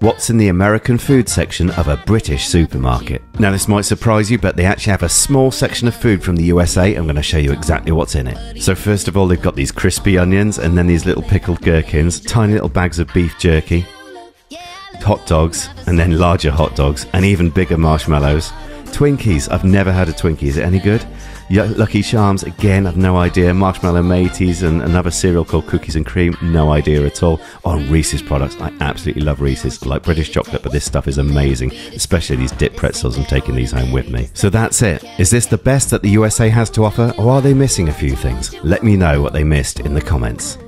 What's in the American food section of a British supermarket? Now this might surprise you, but they actually have a small section of food from the USA. I'm going to show you exactly what's in it. So first of all, they've got these crispy onions and then these little pickled gherkins, tiny little bags of beef jerky, hot dogs, and then larger hot dogs, and even bigger marshmallows. Twinkies, I've never had a Twinkie. Is it any good? Lucky Charms, again, I've no idea. Marshmallow Mateys and another cereal called Cookies and Cream, no idea at all. Oh, Reeses products, I absolutely love Reeses. I like British chocolate, but this stuff is amazing, especially these dip pretzels. I'm taking these home with me. So that's it. Is this the best that the USA has to offer, or are they missing a few things? Let me know what they missed in the comments.